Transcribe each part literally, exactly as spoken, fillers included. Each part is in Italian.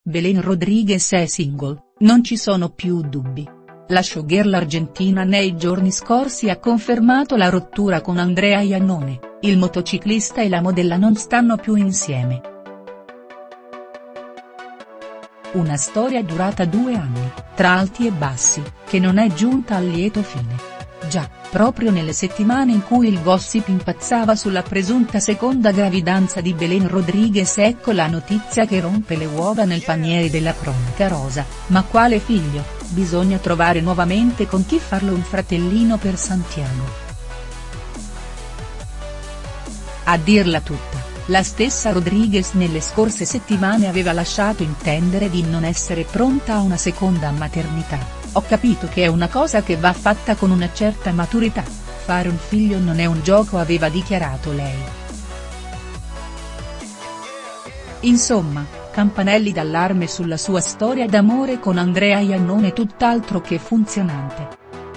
Belén Rodríguez è single, non ci sono più dubbi. La showgirl argentina nei giorni scorsi ha confermato la rottura con Andrea Iannone, il motociclista e la modella non stanno più insieme. Una storia durata due anni, tra alti e bassi, che non è giunta a lieto fine. Già, proprio nelle settimane in cui il gossip impazzava sulla presunta seconda gravidanza di Belén Rodríguez, ecco la notizia che rompe le uova nel paniere della cronaca rosa: ma quale figlio, bisogna trovare nuovamente con chi farlo un fratellino per Santiago. A dirla tutta, la stessa Rodríguez nelle scorse settimane aveva lasciato intendere di non essere pronta a una seconda maternità. Ho capito che è una cosa che va fatta con una certa maturità, fare un figlio non è un gioco, aveva dichiarato lei. Insomma, campanelli d'allarme sulla sua storia d'amore con Andrea Iannone tutt'altro che funzionante.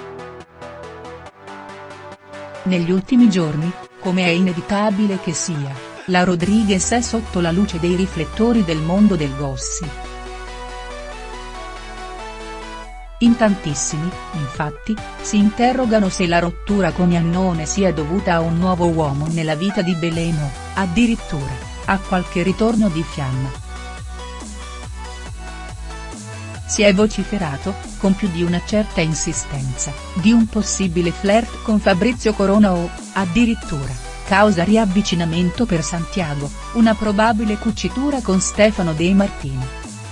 Negli ultimi giorni, come è inevitabile che sia, la Rodríguez è sotto la luce dei riflettori del mondo del gossip. In tantissimi, infatti, si interrogano se la rottura con Iannone sia dovuta a un nuovo uomo nella vita di Belén o, addirittura, a qualche ritorno di fiamma. Si è vociferato, con più di una certa insistenza, di un possibile flirt con Fabrizio Corona o, addirittura, causa riavvicinamento per Santiago, una probabile cucitura con Stefano De Martini.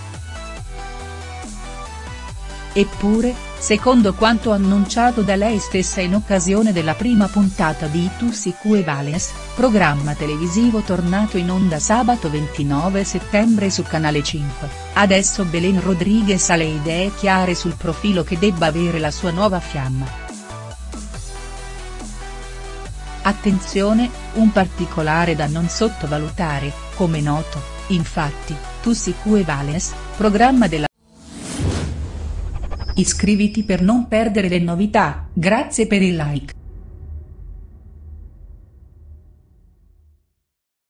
Eppure, secondo quanto annunciato da lei stessa in occasione della prima puntata di Tu si que vales, programma televisivo tornato in onda sabato ventinove settembre su Canale cinque, adesso Belén Rodríguez ha le idee chiare sul profilo che debba avere la sua nuova fiamma. Attenzione, un particolare da non sottovalutare: come noto, infatti, Tu si que vales, programma della Iscriviti per non perdere le novità, grazie per il like.